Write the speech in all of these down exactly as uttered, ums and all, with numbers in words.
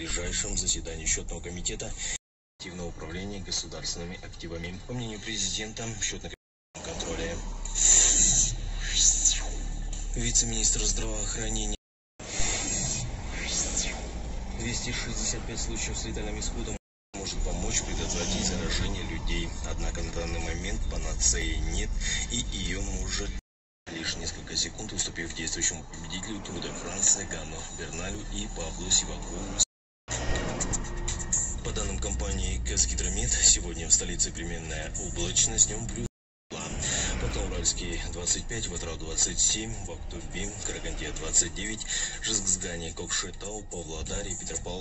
ближайшем заседании счетного комитета активного управления государственными активами. По мнению президента, счетный контроля. Вице-министр здравоохранения. двести шестьдесят пять случаев с летальным исходом может помочь предотвратить заражение людей. Однако на данный момент панацеи нет, и ее может лишь несколько секунд, уступив действующему победителю Тур де Франции Гану Берналю и Паблу Сивакову. По данным компании Казгидромет, сегодня в столице переменная облачность, днем плюс два. Уральский двадцать пять, Ватрау двадцать семь, в Актубе, Караганде двадцать девять, Жезкзгане, Кокшетау, Павлодаре, Петропавл.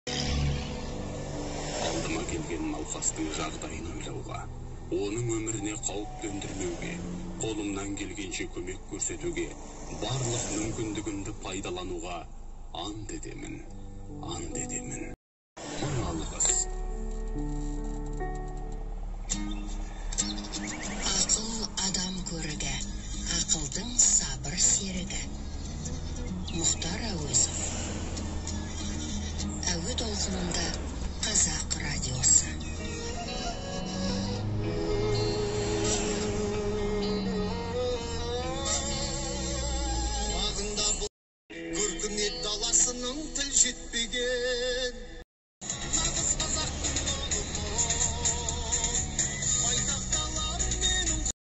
Алдыма келген науқастың жағдайын ойлауға, оның өміріне қауіп төндірмеуге, қолымнан келгенше көмек көрсетуге, барлық мүмкіндігімді пайдалануға ант етемін, ант етемін. Мың алғыс. Ақыл адам көрігі, ақылдың сабыр серігі. Мұхтар Әуезов. Әуе толқынында